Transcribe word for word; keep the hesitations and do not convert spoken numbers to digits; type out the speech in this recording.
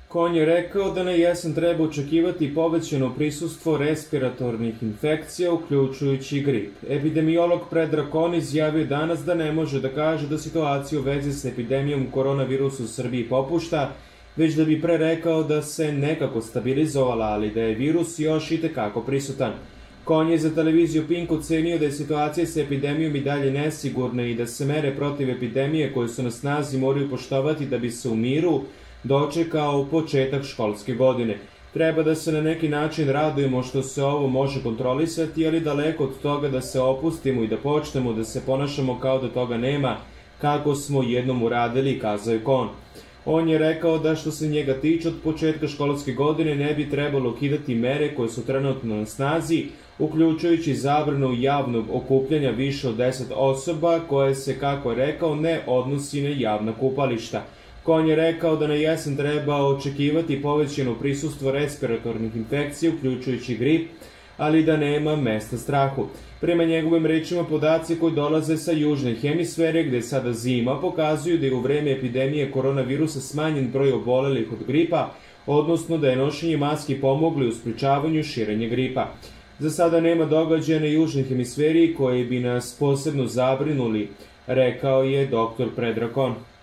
Kon je rekao da na jesen treba očekivati povećano prisustvo respiratornih infekcija, uključujući grip. Epidemiolog Predrag Kon izjavio danas da ne može da kaže da situacija u vezi s epidemijom koronavirusa u Srbiji popušta, već da bi pre rekao da se nekako stabilizovala, ali da je virus još i tekako prisutan. Kon je za televiziju Pink ocenio da je situacija sa epidemijom i dalje nesigurna i da se mere protiv epidemije koje su na snazi moraju poštovati da bi se u miru dočekao početak školske godine. Treba da se na neki način radujemo što se ovo može kontrolisati, ali daleko od toga da se opustimo i da počnemo da se ponašamo kao da toga nema, kako smo jednom uradili, kazao je Kon. On je rekao da što se njega tiče od početka školske godine ne bi trebalo ukidati mere koje su trenutno na snazi, uključujući zabranu javnog okupljanja više od deset osoba koje se, kako je rekao, ne odnosi na javna kupališta. Kon je rekao da na jesen treba očekivati povećano prisustvo respiratornih infekcija, uključujući grip, ali da nema mesta strahu. Prema njegovim rečima, podaci koji dolaze sa južne hemisfere, gde je sada zima, pokazuju da je u vreme epidemije koronavirusa smanjen broj obolelih od gripa, odnosno da je nošenje maski pomogli u sprečavanju širenja gripa. Za sada nema događaja na južnoj hemisferi koji bi nas posebno zabrinuli, rekao je doktor Predrag Kon.